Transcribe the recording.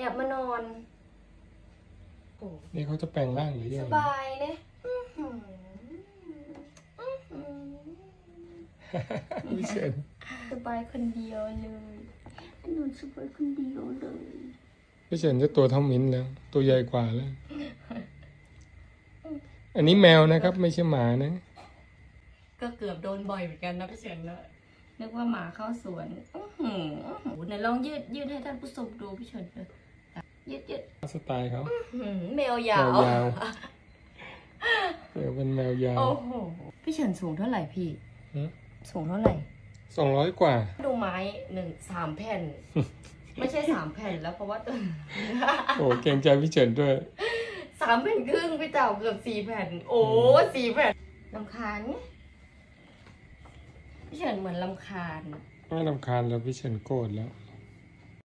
อบมานอนนี่เขาจะแปลงร่างหรือยังสบายเนี่ยพี่เฉินสบายคนเดียวเลยหนูสบายคนเดียวเลยพี่เฉินจะตัวเท่ามิ้นแล้วตัวใหญ่กว่าแล้วอันนี้แมวนะครับไม่ใช่หมานะก็เกือบโดนบ่อยเหมือนกันนะพี่เฉินเลยนึกว่าหมาเข้าสวนไหนลองยืดให้ท่านผู้ชมดูพี่เฉินเลยยืดสไตล์เขาแมวยาวเป็นแมวยาวโอ้โหพี่เฉินสูงเท่าไหร่พี่สูงเท่าไหร่ 200 กว่าดูไม้3 แผ่นไม่ใช่3 แผ่นแล้วเพราะว่าตัวโอ้เกรงใจพี่เฉินด้วย 3 แผ่นครึ่งพี่เต่าเกือบ4 แผ่นโอ้4 แผ่นรำคาญพี่เฉินเหมือนรำคาญไม่รำคาญแล้วพี่เฉินโกรธแล้ว